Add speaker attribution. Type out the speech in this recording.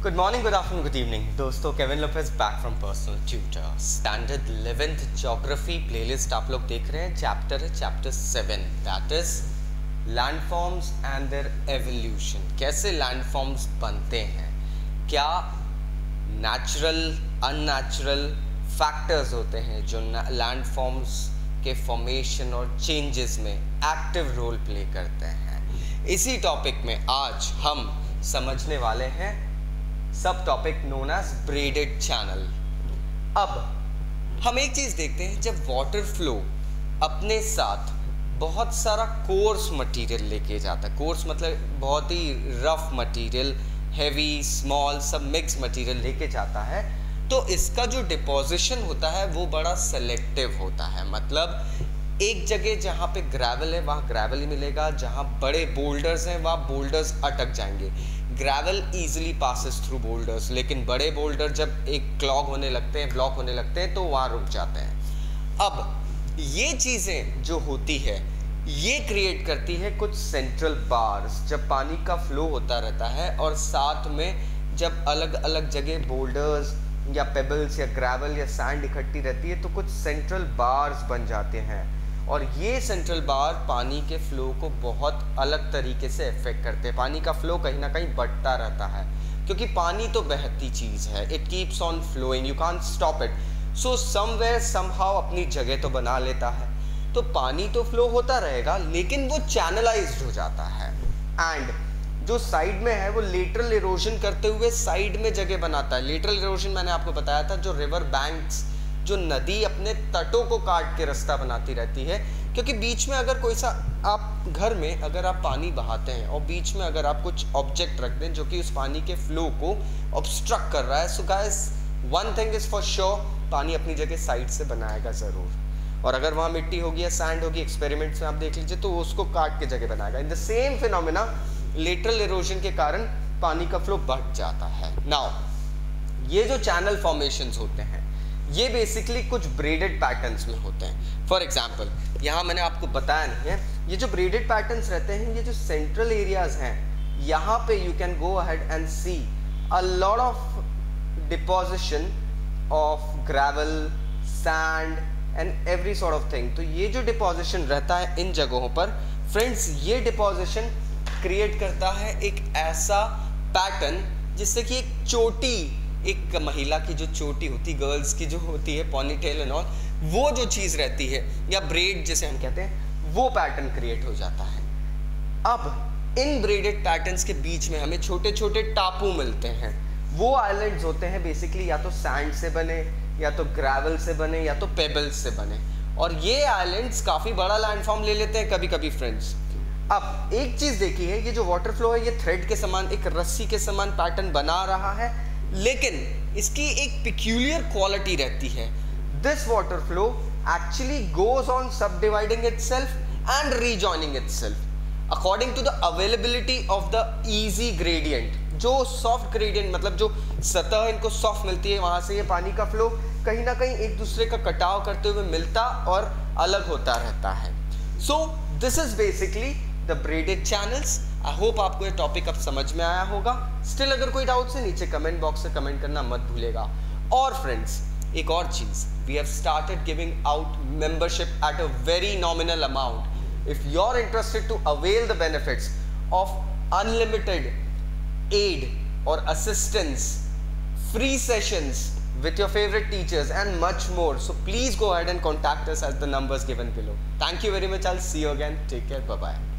Speaker 1: Good morning, good afternoon, good evening दोस्तों। Kevin Lopez back from personal tutor. Standard 11th geography playlist आप लोग देख रहे हैं। चैप्टर है chapter 7, that is landforms and their evolution. कैसे लैंडफॉर्म्स बनते हैं, क्या नेचुरल अननेचुरल फैक्टर्स होते हैं जो लैंडफॉर्म्स के फॉर्मेशन और चेंजेस में एक्टिव रोल प्ले करते हैं। इसी टॉपिक में आज हम समझने वाले हैं सब topic known as braided channel. अब हम एक चीज देखते हैं, जब वाटर फ्लो अपने साथ बहुत सारा कोर्स मटेरियल लेके जाता है, कोर्स मतलब बहुत ही रफ मटेरियल, हैवी स्मॉल सब मिक्स मटेरियल लेके जाता है, तो इसका जो डिपोजिशन होता है वो बड़ा सेलेक्टिव होता है। मतलब एक जगह जहाँ पे ग्रेवल है वहाँ ग्रेवल ही मिलेगा, जहाँ बड़े बोल्डर्स हैं वहाँ बोल्डर्स अटक जाएंगे। Gravel easily passes through boulders, लेकिन बड़े बोल्डर जब एक क्लॉग होने लगते हैं, ब्लॉक होने लगते हैं, तो वहाँ रुक जाते हैं। अब ये चीज़ें जो होती है ये क्रिएट करती है कुछ सेंट्रल बार्स। जब पानी का फ्लो होता रहता है और साथ में जब अलग अलग जगह बोल्डर्स या पेबल्स या ग्रेवल या सैंड इकट्ठी रहती है तो कुछ सेंट्रल बार्स बन जाते हैं, और ये सेंट्रल बार पानी के फ्लो को बहुत अलग तरीके से इफेक्ट करते हैं। पानी का फ्लो कहीं ना कहीं बढ़ता रहता है क्योंकि पानी तो बहती चीज़ है, it keeps on flowing, you can't stop it. So somewhere somehow अपनी जगह तो बना लेता है, तो पानी तो फ्लो होता रहेगा लेकिन वो चैनलाइज्ड हो जाता है। एंड जो साइड में है वो लेटरल इरोजन करते हुए साइड में जगह बनाता है। लेटरल इरोजन मैंने आपको बताया था, जो रिवर बैंक्स, जो नदी अपने तटों को काट के रास्ता बनाती रहती है, क्योंकि बीच में अगर कोई सा आप घर में अगर आप पानी बहाते हैं और बीच में अगर आप कुछ ऑब्जेक्ट रख दें जो कि उस पानी के फ्लो को ऑब्स्ट्रक्ट कर रहा है, so guys one thing is for sure, पानी अपनी जगह साइड से बनाएगा ज़रूर। और अगर वहाँ मिट्टी होगी या सैंड होगी, एक्सपेरिमेंट्स में आप देख लीजिए, तो उसको काट के जगह बनाएगा। In the same phenomena lateral erosion के कारण पानी का फ्लो बढ़ जाता है। नाउ ये जो चैनल फॉर्मेशंस होते हैं ये बेसिकली कुछ ब्रेडेड पैटर्न्स में होते हैं। फॉर एग्जाम्पल यहाँ मैंने आपको बताया नहीं है, ये जो ब्रेडेड पैटर्न्स रहते हैं, ये जो सेंट्रल एरियाज हैं, यहाँ पे you can go ahead and see a lot of deposition of gravel, sand and every sort of thing. तो ये जो डिपोजिशन रहता है इन जगहों पर, फ्रेंड्स, ये डिपोजिशन क्रिएट करता है एक ऐसा पैटर्न जिससे कि एक चोटी, एक महिला की जो चोटी होती, गर्ल्स की जो होती है पॉनीटेल एंड ऑल, वो जो चीज़ रहती है या ब्रेड जिसे हम कहते हैं, वो पैटर्न क्रिएट हो जाता है। अब इन ब्रेडेड पैटर्न्स के बीच में हमें छोटे छोटे टापू मिलते हैं। वो आइलैंड्स होते हैं बेसिकली या तो सैंड से बने, या तो ग्रेवल से बने, या तो पेबल्स से बने, और ये आइलैंड्स काफ़ी बड़ा लैंडफॉर्म ले लेते हैं कभी कभी फ्रेंड्स। अब एक चीज़ देखिए, ये जो वाटर फ्लो है ये थ्रेड के समान, एक रस्सी के समान पैटर्न बना रहा है, लेकिन इसकी एक पिक्यूलियर क्वालिटी रहती है। This water flow actually goes on subdividing itself and rejoining itself according to the availability of the easy gradient. जो सॉफ्ट ग्रेडियंट मतलब जो सतह इनको सॉफ्ट मिलती है, वहां से ये पानी का फ्लो कहीं ना कहीं एक दूसरे का कटाव करते हुए मिलता और अलग होता रहता है। So this is basically the braided channels. I hope आपको ये टॉपिक अब समझ में आया होगा। स्टिल अगर कोई डाउट है नीचे कमेंट बॉक्स से कमेंट करना मत भूलेगा। और फ्रेंड्स एक और चीज, we have started giving out membership at a very nominal amount. If you are interested to avail the benefits of unlimited aid or assistance, free sessions with your favorite teachers and much more, so please go ahead and contact us at the numbers given below. Thank you very much. I'll see you again. Take care. Bye bye.